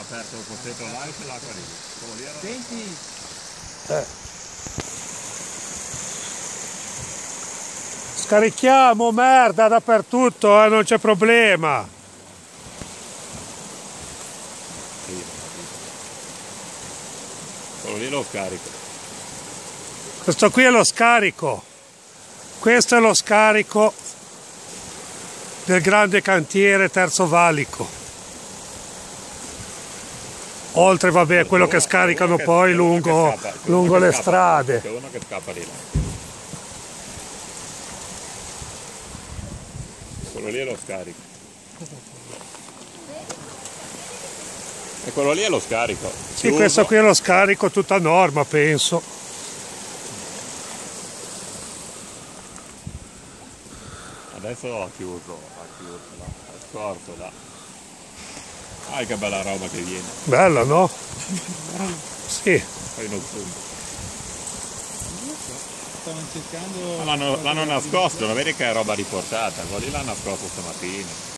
aperto il pozzetto là e c'è l'acqua lì. Quello lì era... Senti! Scarichiamo merda dappertutto, non c'è problema. Sì. Quello lì lo scarico. Questo qui è lo scarico. Questo è lo scarico del grande cantiere Terzo Valico. Oltre, vabbè, quello che scaricano poi lungo le strade. C'è uno che scappa di là. Quello lì è lo scarico. E quello lì è lo scarico. Sì, questo qui è lo scarico tutta norma, penso. Adesso ha chiuso là, è scorso là. Ah, che bella roba che viene. Bella, no? Sì. Poi non zoom. Stavano cercando... L'hanno nascosto, non vedi che è roba riportata, quello lì l'hanno nascosto stamattina.